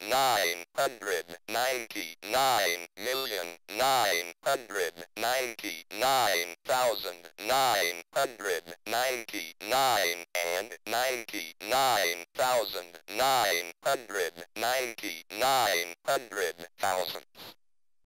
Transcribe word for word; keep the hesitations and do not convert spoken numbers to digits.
nine hundred ninety-nine million nine hundred ninety-nine thousand nine hundred ninety-nine and ninety-nine thousand nine hundred ninety-nine hundred thousandths.